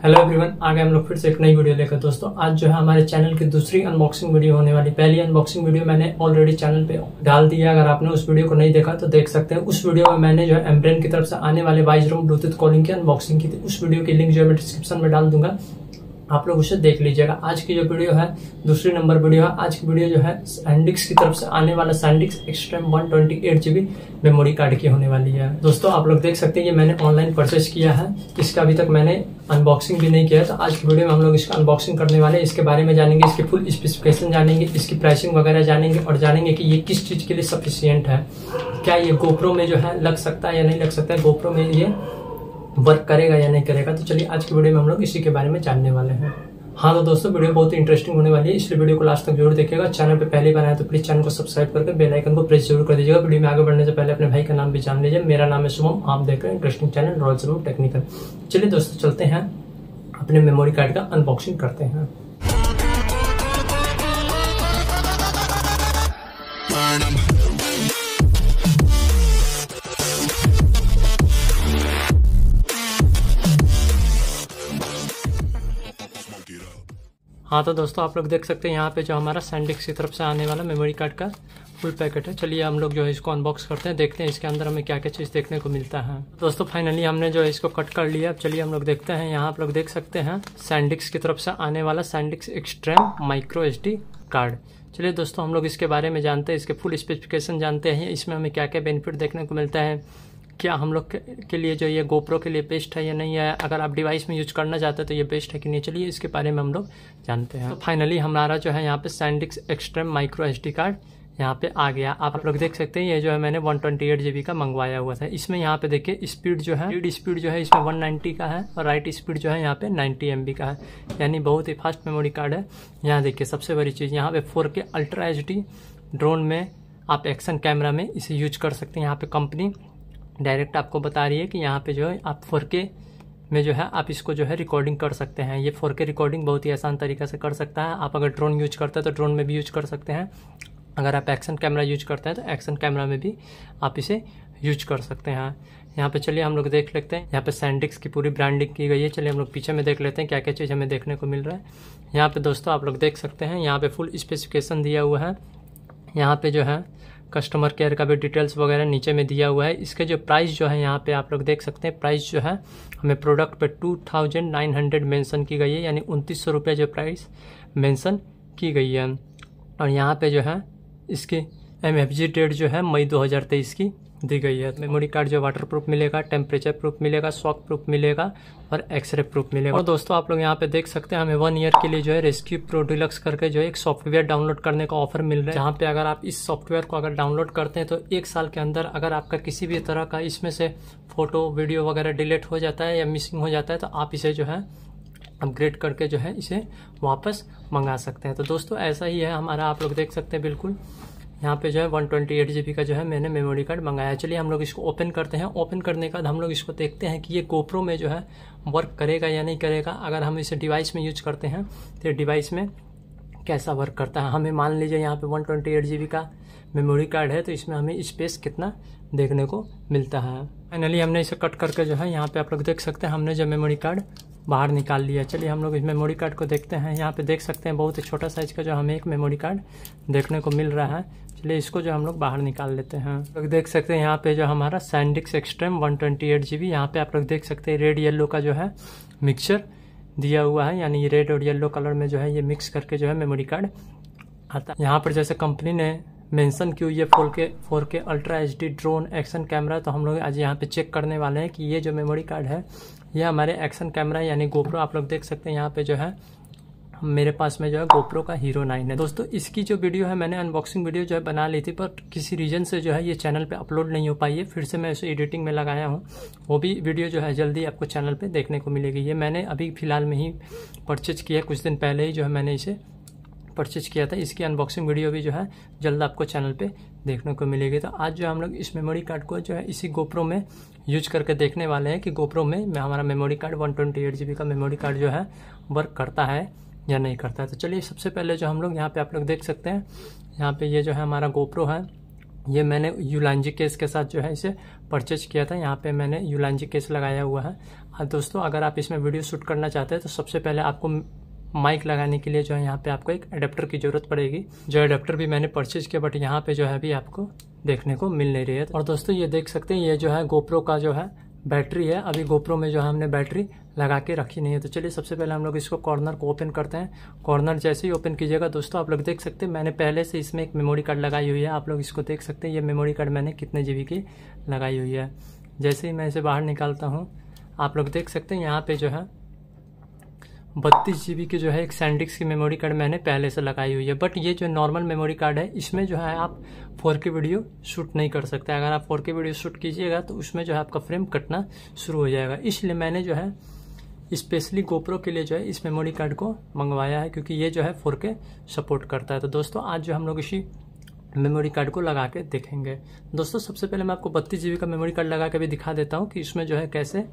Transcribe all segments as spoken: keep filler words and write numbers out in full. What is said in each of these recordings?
Hello everyone, आ गए हम लोग फिर से एक नई वीडियो लेकर। दोस्तों आज जो है हमारे चैनल की दूसरी अनबॉक्सिंग वीडियो होने वाली। पहली अनबॉक्सिंग वीडियो मैंने ऑलरेडी चैनल पे डाल दिया है, अगर आपने उस वीडियो को नहीं देखा तो देख सकते हैं। उस वीडियो में मैंने जो है एम्ब्रेन की तरफ से आने वाले वाइज रूम ब्लूटूथ कॉलिंग की अनबॉक्सिंग की थी। उस वीडियो की लिंक जो है मैं डिस्क्रिप्शन में डाल दूंगा, आप लोग उसे देख लीजिएगा। आज की जो वीडियो है दूसरी नंबर वीडियो है। आज की वीडियो जो है सैंडिस्क की तरफ से आने वाला SanDisk Extreme one twenty eight GB memory card की होने वाली है। दोस्तों आप लोग देख सकते हैं ये मैंने ऑनलाइन परचेज किया है, इसका अभी तक मैंने अनबॉक्सिंग भी नहीं किया है। तो आज की वीडियो में हम लोग इसका अनबॉक्सिंग करने वाले हैं, इसके बारे में जानेंगे, इसकी फुल स्पेसिफिकेशन जानेंगे, इसकी प्राइसिंग वगैरह जानेंगे और जानेंगे कि ये किस चीज के लिए सफिशियंट है। क्या ये गोप्रो में जो है लग सकता है या नहीं लग सकता है, गोप्रो में ये वर्क करेगा या नहीं करेगा। तो चलिए आज की वीडियो में हम लोग इसी के बारे में जानने वाले हैं। हाँ तो दोस्तों वीडियो बहुत ही इंटरेस्टिंग होने वाली है, इसलिए वीडियो को लास्ट तक जरूर देखिएगा। चैनल पे पहले बार आए तो प्लीज चैनल को सब्सक्राइब करके बेल आइकन को प्रेस जरूर कर दीजिएगा। वीडियो में आगे बढ़ने से पहले अपने भाई का नाम भी जान लीजिए। मेरा नाम है शुभम, आप देख रहे हैं interesting channel royal Shubham technical. चलिए दोस्तों चलते हैं अपने मेमोरी कार्ड का अनबॉक्सिंग करते हैं। हाँ तो दोस्तों आप लोग देख सकते हैं यहाँ पे जो हमारा सैंडिस्क की तरफ से आने वाला मेमोरी कार्ड का फुल पैकेट है। चलिए हम लोग जो है इसको अनबॉक्स करते हैं, देखते हैं इसके अंदर हमें क्या क्या चीज़ देखने को मिलता है। दोस्तों फाइनली हमने जो है इसको कट कर लिया। अब चलिए हम लोग देखते हैं। यहाँ आप लोग देख सकते हैं सैंडिस्क की तरफ से आने वाला SanDisk Extreme micro S D card. चलिए दोस्तों हम लोग इसके बारे में जानते हैं, इसके फुल स्पेसिफिकेशन जानते हैं, इसमें हमें क्या क्या बेनिफिट देखने को मिलता है, क्या हम लोग के लिए जो ये गोप्रो के लिए बेस्ट है या नहीं है, अगर आप डिवाइस में यूज करना चाहते हैं तो ये बेस्ट है कि नहीं। चलिए इसके बारे में हम लोग जानते हैं। तो फाइनली हमारा जो है यहाँ पे SanDisk Extreme micro SD card यहाँ पे आ गया। आप लोग देख सकते हैं ये जो है मैंने वन ट्वेंटी एट जीबी का मंगवाया हुआ था। इसमें यहाँ पे देखिए स्पीड जो है रीड स्पीड जो है इसमें वन नाइंटी का है और राइट स्पीड जो है यहाँ पे नाइंटी एम बी का है, यानी बहुत ही फास्ट मेमोरी कार्ड है। यहाँ देखिए सबसे बड़ी चीज़ यहाँ पे four K ultra H D drone में आप एक्शन कैमरा में इसे यूज कर सकते हैं। यहाँ पे कंपनी डायरेक्ट आपको बता रही है कि यहाँ पे जो है आप फोर के में जो है आप इसको जो है रिकॉर्डिंग कर सकते हैं। ये फोर के रिकॉर्डिंग बहुत ही आसान तरीके से कर सकता है। आप अगर ड्रोन यूज करते हैं तो ड्रोन में भी यूज कर सकते हैं, अगर आप एक्शन कैमरा यूज करते हैं तो एक्शन कैमरा में भी आप इसे यूज कर सकते हैं। यहाँ पे चलिए हम लोग देख लेते हैं, यहाँ पे सैंडिस्क की पूरी ब्रांडिंग की गई है। चलिए हम लोग पीछे में देख लेते हैं क्या क्या चीज़ हमें देखने को मिल रहा है। यहाँ पे दोस्तों आप लोग देख सकते हैं यहाँ पे फुल स्पेसिफिकेशन दिया हुआ है। यहाँ पे जो है कस्टमर केयर का भी डिटेल्स वगैरह नीचे में दिया हुआ है। इसके जो प्राइस जो है यहाँ पे आप लोग देख सकते हैं, प्राइस जो है हमें प्रोडक्ट पे two thousand nine hundred mention की गई है, यानी उनतीस सौ रुपये जो प्राइस मेंशन की गई है। और यहाँ पे जो है इसकी एम एफ जी डेट जो है मई दो हज़ार तेईस की दी गई है। मेमोरी कार्ड जो वाटर प्रूफ मिलेगा, टेम्परेचर प्रूफ मिलेगा, शॉक प्रूफ मिलेगा और एक्सरे प्रूफ मिलेगा। और दोस्तों आप लोग यहाँ पे देख सकते हैं हमें वन ईयर के लिए जो है रेस्क्यू प्रो डिलक्स करके जो है एक सॉफ्टवेयर डाउनलोड करने का ऑफर मिल रहा है, जहाँ पे अगर आप इस सॉफ्टवेयर को अगर डाउनलोड करते हैं तो एक साल के अंदर अगर आपका किसी भी तरह का इसमें से फोटो वीडियो वगैरह डिलीट हो जाता है या मिसिंग हो जाता है तो आप इसे जो है अपग्रेड करके जो है इसे वापस मंगा सकते हैं। तो दोस्तों ऐसा ही है हमारा, आप लोग देख सकते हैं बिल्कुल यहाँ पे जो है वन ट्वेंटी एट जीबी का जो है मैंने मेमोरी कार्ड मंगाया। चलिए हम लोग इसको ओपन करते हैं। ओपन करने के बाद हम लोग इसको देखते हैं कि ये गोप्रो में जो है वर्क करेगा या नहीं करेगा। अगर हम इसे डिवाइस में यूज करते हैं तो डिवाइस में कैसा वर्क करता है। हमें मान लीजिए यहाँ पे वन ट्वेंटी एट जीबी का मेमोरी कार्ड है तो इसमें हमें स्पेस कितना देखने को मिलता है। फाइनली हमने इसे कट करके जो है यहाँ पे आप लोग देख सकते हैं हमने जो मेमोरी कार्ड बाहर निकाल लिया। चलिए हम लोग इस मेमोरी कार्ड को देखते हैं। यहाँ पे देख सकते हैं बहुत ही छोटा साइज का जो हमें एक मेमोरी कार्ड देखने को मिल रहा है। चलिए इसको जो हम लोग बाहर निकाल लेते हैं। लोग देख सकते हैं यहाँ पे जो हमारा SanDisk Extreme one twenty eight GB यहाँ पे आप लोग देख सकते हैं रेड येलो का जो है मिक्सचर दिया हुआ है, यानी रेड और येलो कलर में जो है ये मिक्स करके जो है मेमोरी कार्ड आता है। यहाँ पर जैसे कंपनी ने मेंशन की हुई है four K four K ultra H D drone action camera, तो हम लोग आज यहाँ पे चेक करने वाले हैं कि ये जो मेमोरी कार्ड है ये हमारे एक्शन कैमरा यानी गोप्रो, आप लोग देख सकते हैं यहाँ पे जो है मेरे पास में जो है गोप्रो का हीरो नाइन है। दोस्तों इसकी जो वीडियो है मैंने अनबॉक्सिंग वीडियो जो है बना ली थी, पर किसी रीजन से जो है ये चैनल पे अपलोड नहीं हो पाई है। फिर से मैं इसे एडिटिंग में लगाया हूँ, वो भी वीडियो जो है जल्दी आपको चैनल पे देखने को मिलेगी। ये मैंने अभी फिलहाल में ही परचेज किया, कुछ दिन पहले ही जो है मैंने इसे परचेज किया था। इसकी अनबॉक्सिंग वीडियो भी जो है जल्द आपको चैनल पे देखने को मिलेगी। तो आज जो हम लोग इस मेमोरी कार्ड को जो है इसी गोप्रो में यूज करके देखने वाले हैं कि गोप्रो में हमारा memory card one twenty eight GB का मेमोरी कार्ड जो है वर्क करता है या नहीं करता है। तो चलिए सबसे पहले जो हम लोग यहाँ पे आप लोग देख सकते हैं यहाँ पे ये जो है हमारा गोप्रो है ये मैंने यूलांजी केस के साथ जो है इसे परचेज किया था। यहाँ पे मैंने यूलांजी केस लगाया हुआ है। अब दोस्तों अगर आप इसमें वीडियो शूट करना चाहते हैं तो सबसे पहले आपको माइक लगाने के लिए जो है यहाँ पे आपको एक अडेप्टर की जरूरत पड़ेगी। जो अडेप्टर भी मैंने परचेज किया, बट यहाँ पे जो है अभी आपको देखने को मिल नहीं रही है। और दोस्तों ये देख सकते हैं, ये जो है गोप्रो का जो है बैटरी है। अभी गोप्रो में जो है हमने बैटरी लगा के रखी नहीं है। तो चलिए सबसे पहले हम लोग इसको कॉर्नर को ओपन करते हैं। कॉर्नर जैसे ही ओपन कीजिएगा दोस्तों, आप लोग देख सकते हैं मैंने पहले से इसमें एक मेमोरी कार्ड लगाई हुई है। आप लोग इसको देख सकते हैं, ये मेमोरी कार्ड मैंने कितने जीबी की लगाई हुई है। जैसे ही मैं इसे बाहर निकालता हूँ, आप लोग देख सकते हैं यहाँ पे जो है बत्तीस जीबी की जो है एक सैंडिक्स की मेमोरी कार्ड मैंने पहले से लगाई हुई है। बट ये जो नॉर्मल मेमोरी कार्ड है, इसमें जो है आप फोर के वीडियो शूट नहीं कर सकते। अगर आप फोर के वीडियो शूट कीजिएगा तो उसमें जो है आपका फ्रेम कटना शुरू हो जाएगा। इसलिए मैंने जो है स्पेशली गोप्रो के लिए जो है इस मेमोरी कार्ड को मंगवाया है, क्योंकि ये जो है फोर के सपोर्ट करता है। तो दोस्तों आज जो हम लोग इसी मेमोरी कार्ड को लगा के देखेंगे। दोस्तों सबसे पहले मैं आपको बत्तीस जीबी का मेमोरी कार्ड लगा के भी दिखा देता हूँ कि इसमें जो है कैसे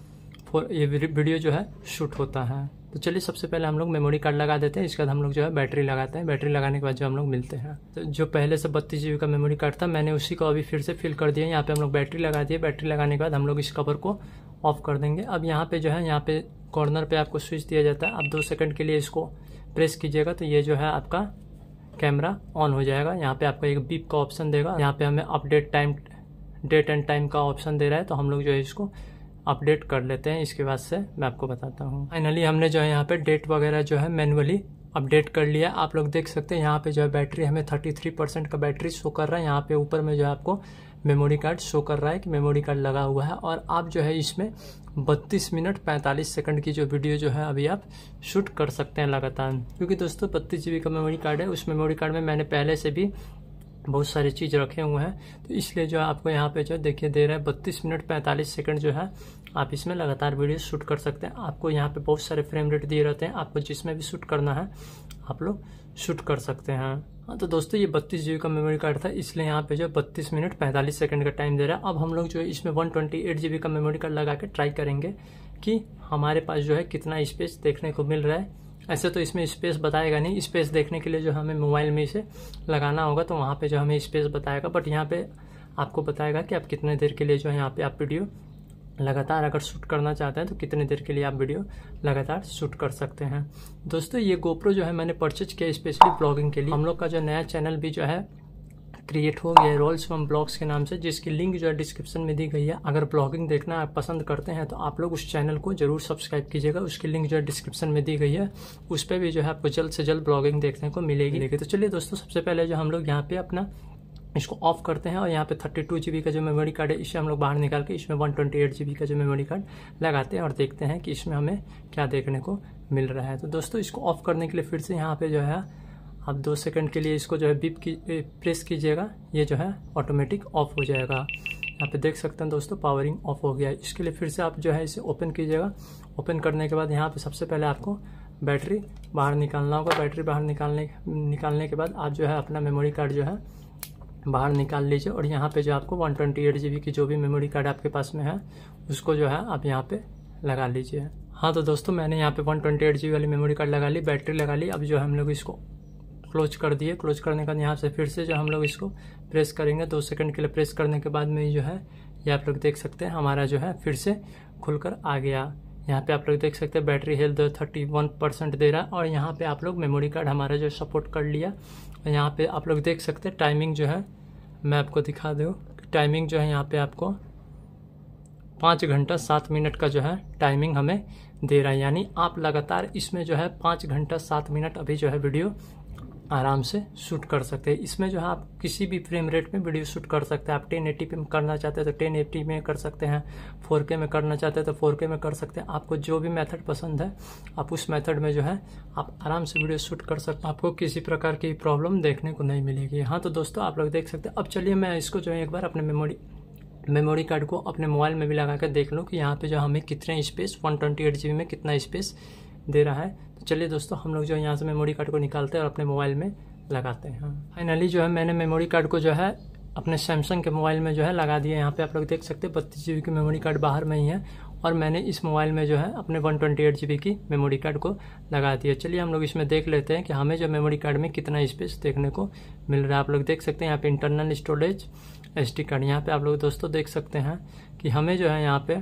ये वीडियो जो है शूट होता है। तो चलिए सबसे पहले हम लोग मेमोरी कार्ड लगा देते हैं, इसके बाद हम लोग जो है बैटरी लगाते हैं। बैटरी लगाने के बाद जो हम लोग मिलते हैं। तो जो पहले से बत्तीस जीबी का मेमोरी कार्ड था, मैंने उसी को अभी फिर से फिल कर दिया। यहाँ पे हम लोग बैटरी लगा दिए। बैटरी लगाने के बाद हम लोग इस कवर को ऑफ कर देंगे। अब यहाँ पे जो है, यहाँ पे कॉर्नर पे आपको स्विच दिया जाता है। आप दो सेकंड के लिए इसको प्रेस कीजिएगा तो ये जो है आपका कैमरा ऑन हो जाएगा। यहाँ पे आपको एक बीप का ऑप्शन देगा। यहाँ पे हमें update time, date and time का ऑप्शन दे रहा है, तो हम लोग जो है इसको अपडेट कर लेते हैं। इसके बाद से मैं आपको बताता हूँ। फाइनली हमने जो है यहाँ पे डेट वगैरह जो है मैनुअली अपडेट कर लिया। आप लोग देख सकते हैं यहाँ पे जो है बैटरी हमें तैंतीस परसेंट का बैटरी शो कर रहा है। यहाँ पे ऊपर में जो है आपको मेमोरी कार्ड शो कर रहा है कि मेमोरी कार्ड लगा हुआ है। और आप जो है इसमें बत्तीस मिनट पैंतालीस सेकंड की जो वीडियो जो है अभी आप शूट कर सकते हैं लगातार। क्योंकि दोस्तों बत्तीस जीबी का मेमोरी कार्ड है, उस मेमोरी कार्ड में मैंने पहले से भी बहुत सारी चीज़ रखे हुए हैं, तो इसलिए जो है आपको यहाँ पे जो देखिए दे रहा है बत्तीस मिनट पैंतालीस सेकंड जो है आप इसमें लगातार वीडियो शूट कर सकते हैं। आपको यहाँ पे बहुत सारे फ्रेम रेट दिए रहते हैं, आपको जिसमें भी शूट करना है आप लोग शूट कर सकते हैं। हाँ तो दोस्तों ये बत्तीस जीबी का मेमोरी कार्ड था, इसलिए यहाँ पे जो बत्तीस मिनट पैंतालीस सेकंड का टाइम दे रहा है। अब हम लोग जो है इसमें वन ट्वेंटी एट जीबी का मेमोरी कार्ड लगा के ट्राई करेंगे कि हमारे पास जो है कितना स्पेस देखने को मिल रहा है। ऐसे तो इसमें स्पेस बताएगा नहीं, स्पेस देखने के लिए जो हमें मोबाइल में इसे लगाना होगा तो वहाँ पे जो हमें स्पेस बताएगा। बट यहाँ पे आपको बताएगा कि आप कितने देर के लिए जो है यहाँ पे आप वीडियो लगातार अगर शूट करना चाहते हैं तो कितने देर के लिए आप वीडियो लगातार शूट कर सकते हैं। दोस्तों ये गोप्रो जो है मैंने परचेज किया स्पेशली ब्लॉगिंग के लिए। हम लोग का जो नया चैनल भी जो है क्रिएट हो गया है, रोल्स फ्रॉम ब्लॉग्स के नाम से, जिसकी लिंक जो है डिस्क्रिप्शन में दी गई है। अगर ब्लॉगिंग देखना आप पसंद करते हैं तो आप लोग उस चैनल को जरूर सब्सक्राइब कीजिएगा। उसकी लिंक जो है डिस्क्रिप्शन में दी गई है, उस पर भी जो है आपको जल्द से जल्द ब्लॉगिंग देखने को मिलेगी। तो चलिए दोस्तों सबसे पहले जो हम लोग यहाँ पे अपना इसको ऑफ करते हैं और यहाँ पे थर्टी टू जीबी का जो मेमोरी कार्ड है इसे हम लोग बाहर निकाल के इसमें वन ट्वेंटी एट जीबी का जो मेमोरी कार्ड लगाते हैं और देखते हैं कि इसमें हमें क्या देखने को मिल रहा है। तो दोस्तों इसको ऑफ करने के लिए फिर से यहाँ पे जो है आप दो सेकंड के लिए इसको जो है बीप की प्रेस कीजिएगा, ये जो है ऑटोमेटिक ऑफ हो जाएगा। यहाँ पे देख सकते हैं दोस्तों पावरिंग ऑफ हो गया है। इसके लिए फिर से आप जो है इसे ओपन कीजिएगा। ओपन करने के बाद यहाँ पे सबसे पहले आपको बैटरी बाहर निकालना होगा। बैटरी बाहर निकालने निकालने के बाद आप जो है अपना मेमोरी कार्ड जो है बाहर निकाल लीजिए और यहाँ पे जो आपको वन ट्वेंटी एट जीबी की जो भी मेमोरी कार्ड आपके पास में है उसको जो है आप यहाँ पे लगा लीजिए। हाँ तो दोस्तों मैंने यहाँ पे वन ट्वेंटी एट जीबी वाली मेमोरी कार्ड लगा ली, बैटरी लगा ली। अब जो है हम लोग इसको क्लोज कर दिए। क्लोज करने के बाद यहाँ से फिर से जो हम लोग इसको प्रेस करेंगे, दो सेकंड के लिए प्रेस करने के बाद में जो है ये आप लोग देख सकते हैं हमारा जो है फिर से खुलकर आ गया। यहाँ पे आप लोग देख सकते हैं battery health thirty one percent दे रहा है और यहाँ पे आप लोग मेमोरी कार्ड हमारा जो सपोर्ट कर लिया। और यहाँ पे आप लोग देख सकते हैं टाइमिंग जो है मैं आपको दिखा दूँ, टाइमिंग जो है यहाँ पे आपको पाँच घंटा सात मिनट का जो है टाइमिंग हमें दे रहा है। यानी आप लगातार इसमें जो है पाँच घंटा सात मिनट अभी जो है वीडियो आराम से शूट कर सकते हैं। इसमें जो है आप किसी भी फ्रेम रेट में वीडियो शूट कर सकते हैं। आप टेन एटी पे करना चाहते हैं तो टेन एटी में कर सकते हैं, फोर के में करना चाहते हैं तो फोर के में कर सकते हैं। आपको जो भी मेथड पसंद है आप उस मेथड में जो है आप आराम से वीडियो शूट कर सकते हैं। आपको किसी प्रकार की प्रॉब्लम देखने को नहीं मिलेगी। हाँ तो दोस्तों आप लोग देख सकते हैं। अब चलिए मैं इसको जो है एक बार अपने मेमोरी मेमोरी कार्ड को अपने मोबाइल में भी लगा कर देख लूँ कि यहाँ पे जो हमें कितने space one twenty eight G B में कितना स्पेस दे रहा है। तो चलिए दोस्तों हम लोग जो है यहाँ से मेमोरी कार्ड को निकालते हैं और अपने मोबाइल में लगाते हैं। फाइनली जो है मैंने मेमोरी कार्ड को जो है अपने सैमसंग के मोबाइल में जो है लगा दिया। यहाँ पे आप लोग देख सकते हैं बत्तीस जी बी की मेमोरी कार्ड बाहर में ही है और मैंने इस मोबाइल में जो है अपने one twenty eight G B की मेमोरी कार्ड को लगा दिया। चलिए हम लोग इसमें देख लेते हैं कि हमें जो मेमोरी कार्ड में कितना स्पेस देखने को मिल रहा है। आप लोग देख सकते हैं यहाँ पे internal storage S D card, यहाँ पे आप लोग दोस्तों देख सकते हैं कि हमें जो है यहाँ पे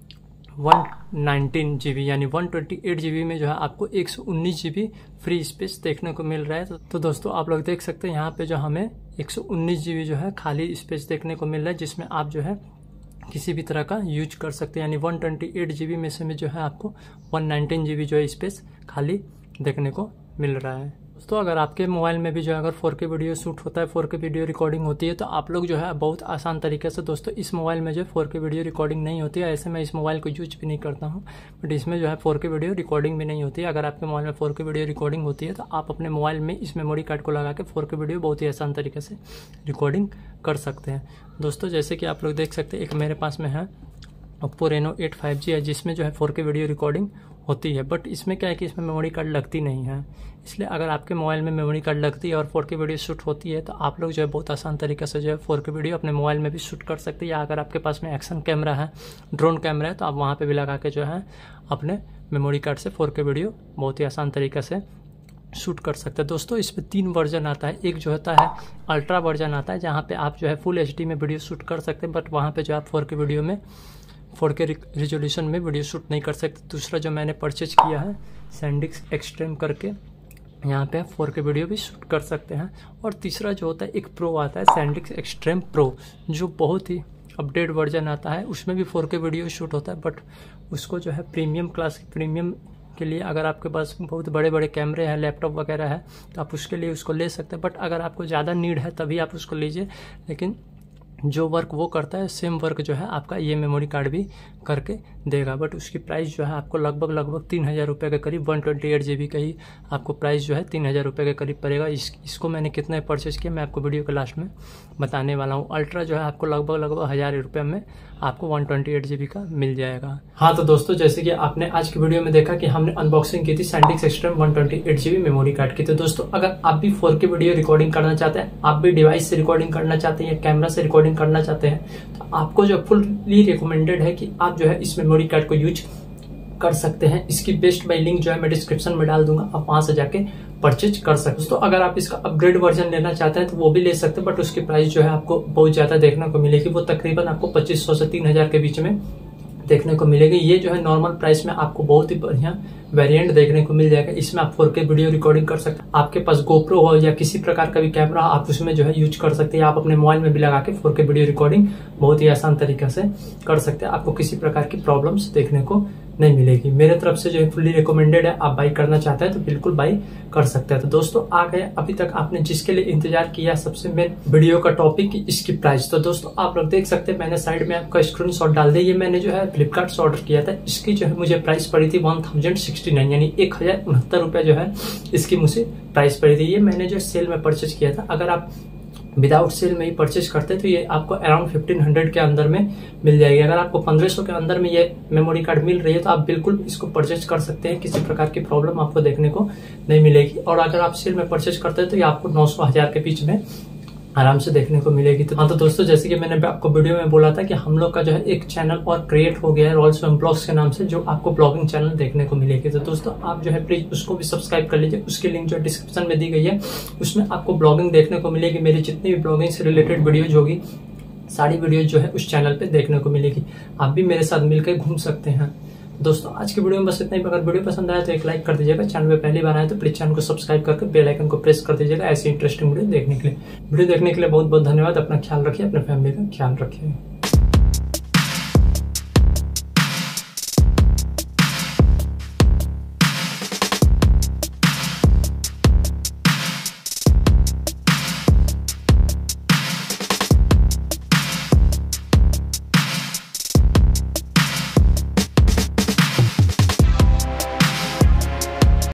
वन नाइनटीन जी बी यानी one twenty eight G B में जो है आपको एक सौ उन्नीस जी बी फ्री स्पेस देखने को मिल रहा है। तो, तो दोस्तों आप लोग देख सकते हैं यहाँ पे जो हमें एक सौ उन्नीस जी बी जो है खाली स्पेस देखने को मिल रहा है, जिसमें आप जो है किसी भी तरह का यूज कर सकते हैं। यानी one twenty eight G B में से में जो है आपको वन नाइनटीन जी बी जो है स्पेस खाली देखने को मिल रहा है। दोस्तों अगर आपके मोबाइल में भी जो है अगर फोर के वीडियो शूट होता है, फोर के वीडियो रिकॉर्डिंग होती है, तो आप लोग जो है बहुत आसान तरीके से दोस्तों इस मोबाइल में जो है फोर के वीडियो रिकॉर्डिंग नहीं होती है। ऐसे मैं इस मोबाइल को यूज भी नहीं करता हूं, बट इसमें जो है फोर के वीडियो रिकॉर्डिंग भी नहीं होती है। अगर आपके मोबाइल में फोर के वीडियो रिकॉर्डिंग होती है तो आप अपने मोबाइल में इस मेमोरी कार्ड को लगा के फोर के वीडियो बहुत ही आसान तरीके से रिकॉर्डिंग कर सकते हैं। दोस्तों जैसे कि आप लोग देख सकते हैं, एक मेरे पास में है Oppo Reno eight five G है, जिसमें जो है फोर के वीडियो रिकॉर्डिंग होती है, बट इसमें क्या है कि इसमें मेमोरी कार्ड लगती नहीं है। इसलिए अगर आपके मोबाइल में मेमोरी कार्ड लगती है और फोर के वीडियो शूट होती है तो आप लोग जो है बहुत आसान तरीके से जो है फोर के वीडियो अपने मोबाइल में भी शूट कर सकते हैं। या अगर आपके पास में एक्शन कैमरा है, ड्रोन कैमरा है, तो आप वहाँ पे भी लगा के जो है अपने मेमोरी कार्ड से फोर के वीडियो बहुत ही आसान तरीके से शूट कर सकते हैं। दोस्तों इसमें तीन वर्जन आता है। एक जो होता है अल्ट्रा वर्जन आता है, जहाँ पे आप जो है फुल एच डी में वीडियो शूट कर सकते हैं, बट वहाँ पे जो आप फोर के वीडियो में फोर के रिजोल्यूशन में वीडियो शूट नहीं कर सकते। दूसरा जो मैंने परचेज किया है सैंडिक्स एक्सट्रीम करके, यहाँ पे फोर के वीडियो भी शूट कर सकते हैं। और तीसरा जो होता है एक प्रो आता है सैंडिक्स एक्सट्रीम प्रो, जो बहुत ही अपडेट वर्जन आता है। उसमें भी फोर के वीडियो शूट होता है, बट उसको जो है प्रीमियम क्लास प्रीमियम के लिए अगर आपके पास बहुत बड़े बड़े कैमरे हैं, लैपटॉप वगैरह है, तो आप उसके लिए उसको ले सकते हैं। बट अगर आपको ज़्यादा नीड है तभी आप उसको लीजिए, लेकिन जो वर्क वो करता है सेम वर्क जो है आपका ये मेमोरी कार्ड भी करके देगा। बट उसकी प्राइस जो है आपको लगभग लगभग तीन हज़ार रुपये के करीब one twenty eight G B का ही आपको प्राइस जो है तीन हज़ार रुपये के करीब पड़ेगा। इस इसको मैंने कितने परचेज किया मैं आपको वीडियो के लास्ट में बताने वाला हूँ। अल्ट्रा जो है आपको लगभग लगभग हज़ार रुपये में आपको one twenty eight G B का मिल जाएगा। हाँ तो दोस्तों जैसे कि आपने आज की वीडियो में देखा कि हमने अनबॉक्सिंग की थी SanDisk extreme one twenty eight G B memory card की। तो दोस्तों अगर आप भी फोर के वीडियो रिकॉर्डिंग करना चाहते हैं, आप भी डिवाइस से रिकॉर्डिंग करना चाहते हैं या कैमरा से रिकॉर्डिंग करना चाहते हैं, तो आपको जो फुल्ली रिकमेंडेड है कि आप जो है इस मेमोरी कार्ड को यूज कर सकते हैं। इसकी बेस्ट बाय लिंक जो है मैं डिस्क्रिप्शन में डाल दूंगा, आप वहां से जाके परचेज कर सकते हैं। तो अगर आप इसका अपग्रेड वर्जन लेना चाहते हैं तो वो भी ले सकते हैं, बट उसकी प्राइस जो है आपको बहुत ज्यादा देखने को मिलेगी। वो तकरीबन आपको पच्चीस सौ से तीन हजार के बीच में देखने को मिलेगी। ये जो है नॉर्मल प्राइस में आपको बहुत ही बढ़िया वेरिएंट देखने को मिल जाएगा। इसमें आप फोर के वीडियो रिकॉर्डिंग कर सकते हैं। आपके पास गोप्रो हो या किसी प्रकार का भी कैमरा आप उसमें जो है यूज कर सकते हैं। आप अपने मोबाइल में भी लगा के फोर के वीडियो रिकॉर्डिंग बहुत ही आसान तरीके से कर सकते हैं। आपको किसी प्रकार की प्रॉब्लम्स देखने को नहीं मिलेगी। मेरे तरफ से जो है फुल्ली रिकमेंडेड है। आप बाई करना चाहते हैं तो बिल्कुल बाई कर सकते हैं। तो दोस्तों आ गए अभी तक आपने जिसके लिए इंतजार किया सबसे मेन वीडियो का टॉपिक इसकी प्राइस। तो दोस्तों आप लोग देख सकते हैं मैंने साइड में आपका स्क्रीनशॉट डाल दिया। ये मैंने जो है फ्लिपकार्ट से ऑर्डर किया था। इसकी जो है मुझे प्राइस पड़ी थी वन थाउजेंड सिक्सटी नाइन यानी एक हजार उनहत्तर रुपया जो है इसकी मुझे प्राइस पड़ी थी। ये मैंने जो सेल में परचेज किया था। अगर आप विदाउट सेल में ही परचेज करते हैं तो ये आपको अराउंड फिफ्टीन हंड्रेड के अंदर में मिल जाएगी। अगर आपको पंद्रह सौ के अंदर में ये मेमोरी कार्ड मिल रही है तो आप बिल्कुल इसको परचेज कर सकते हैं। किसी प्रकार की प्रॉब्लम आपको देखने को नहीं मिलेगी। और अगर आप सेल में परचेज करते हैं तो ये आपको नौ सौ हजार के बीच में आराम से देखने को मिलेगी। तो हाँ तो दोस्तों जैसे कि मैंने आपको वीडियो में बोला था कि हम लोग का जो है एक चैनल और क्रिएट हो गया है रॉयल स्वयं ब्लॉग्स के नाम से, जो आपको ब्लॉगिंग चैनल देखने को मिलेगी। तो दोस्तों आप जो है प्लीज उसको भी सब्सक्राइब कर लीजिए। उसकी लिंक जो डिस्क्रिप्शन में दी गई है उसमें आपको ब्लॉगिंग देखने को मिलेगी। मेरी जितनी भी ब्लॉगिंग से रिलेटेड वीडियोज होगी सारी वीडियोज जो है उस चैनल पे देखने को मिलेगी। आप भी मेरे साथ मिलकर घूम सकते हैं। दोस्तों आज की वीडियो में बस इतना ही। अगर वीडियो पसंद आया तो एक लाइक कर दीजिएगा। चैनल पे पहली बार आए तो प्लीज चैनल को सब्सक्राइब करके बेल आइकन को प्रेस कर दीजिएगा ऐसी इंटरेस्टिंग वीडियो देखने के लिए। वीडियो देखने के लिए बहुत बहुत धन्यवाद। अपना ख्याल रखिए, अपने फैमिली का ख्याल रखिए।